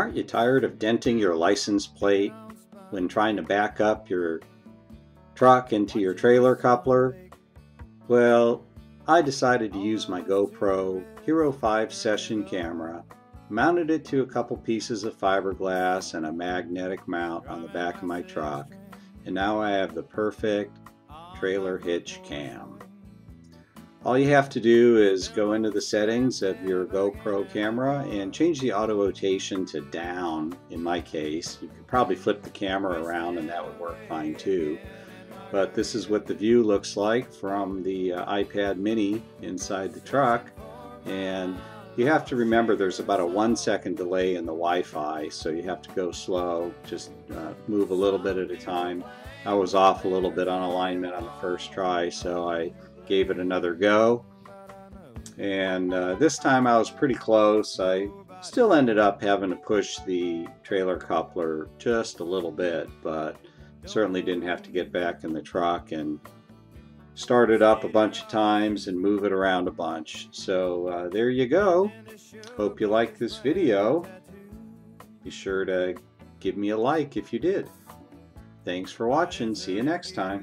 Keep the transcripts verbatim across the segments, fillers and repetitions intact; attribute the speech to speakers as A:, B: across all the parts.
A: Aren't you tired of denting your license plate when trying to back up your truck into your trailer coupler? Well, I decided to use my GoPro Hero five session camera, mounted it to a couple pieces of fiberglass and a magnetic mount on the back of my truck, and now I have the perfect trailer hitch cam. All you have to do is go into the settings of your GoPro camera and change the auto rotation to down. In my case, you could probably flip the camera around and that would work fine too. But this is what the view looks like from the uh, iPad mini inside the truck. And you have to remember there's about a one second delay in the Wi-Fi, so you have to go slow, just uh, move a little bit at a time. I was off a little bit on alignment on the first try, so I gave it another go. And uh, this time I was pretty close. I still ended up having to push the trailer coupler just a little bit, but certainly didn't have to get back in the truck and start it up a bunch of times and move it around a bunch. So uh, there you go. Hope you liked this video. Be sure to give me a like if you did. Thanks for watching. See you next time.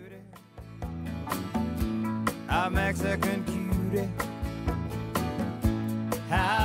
B: I'm Mexican cutie. How